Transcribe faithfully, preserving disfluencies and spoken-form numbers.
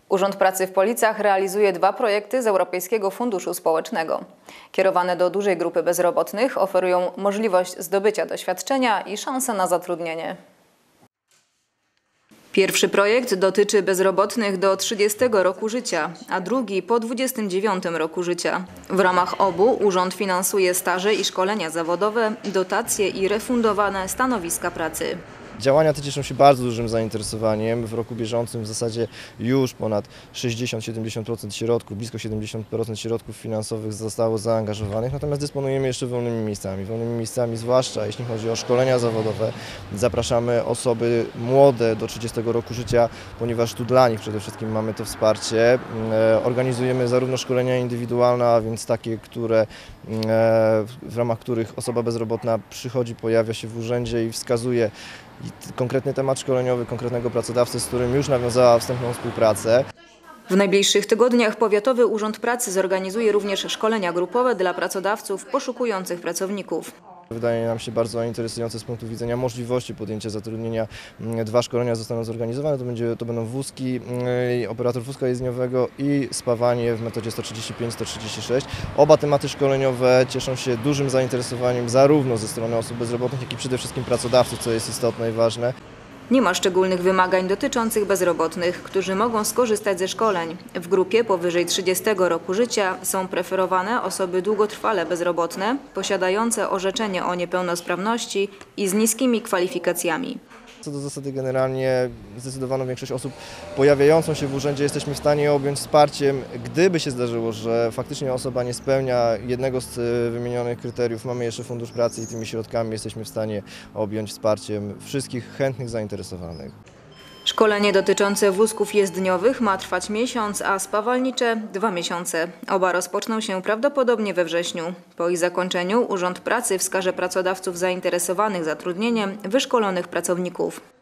Urząd Pracy w Policach realizuje dwa projekty z Europejskiego Funduszu Społecznego. Kierowane do dużej grupy bezrobotnych oferują możliwość zdobycia doświadczenia i szansę na zatrudnienie. Pierwszy projekt dotyczy bezrobotnych do trzydziestego roku życia, a drugi po dwudziestym dziewiątym roku życia. W ramach obu urząd finansuje staże i szkolenia zawodowe, dotacje i refundowane stanowiska pracy. Działania te cieszą się bardzo dużym zainteresowaniem. W roku bieżącym w zasadzie już ponad sześćdziesiąt do siedemdziesięciu procent środków, blisko siedemdziesiąt procent środków finansowych zostało zaangażowanych, natomiast dysponujemy jeszcze wolnymi miejscami. Wolnymi miejscami zwłaszcza jeśli chodzi o szkolenia zawodowe. Zapraszamy osoby młode do trzydziestego roku życia, ponieważ tu dla nich przede wszystkim mamy to wsparcie. Organizujemy zarówno szkolenia indywidualne, a więc takie, które, w ramach których osoba bezrobotna przychodzi, pojawia się w urzędzie i wskazuje konkretny temat szkoleniowy, konkretnego pracodawcy, z którym już nawiązała wstępną współpracę. W najbliższych tygodniach Powiatowy Urząd Pracy zorganizuje również szkolenia grupowe dla pracodawców poszukujących pracowników. Wydaje nam się bardzo interesujące z punktu widzenia możliwości podjęcia zatrudnienia. Dwa szkolenia zostaną zorganizowane, to, będzie, to będą wózki, operator wózka jezdniowego i spawanie w metodzie sto trzydzieści pięć sto trzydzieści sześć. Oba tematy szkoleniowe cieszą się dużym zainteresowaniem zarówno ze strony osób bezrobotnych, jak i przede wszystkim pracodawców, co jest istotne i ważne. Nie ma szczególnych wymagań dotyczących bezrobotnych, którzy mogą skorzystać ze szkoleń. W grupie powyżej trzydziestego roku życia są preferowane osoby długotrwale bezrobotne, posiadające orzeczenie o niepełnosprawności i z niskimi kwalifikacjami. Co do zasady generalnie zdecydowaną większość osób pojawiającą się w urzędzie jesteśmy w stanie objąć wsparciem. Gdyby się zdarzyło, że faktycznie osoba nie spełnia jednego z wymienionych kryteriów, mamy jeszcze Fundusz Pracy i tymi środkami jesteśmy w stanie objąć wsparciem wszystkich chętnych zainteresowanych. Szkolenie dotyczące wózków jezdniowych ma trwać miesiąc, a spawalnicze dwa miesiące. Oba rozpoczną się prawdopodobnie we wrześniu. Po ich zakończeniu Urząd Pracy wskaże pracodawców zainteresowanych zatrudnieniem wyszkolonych pracowników.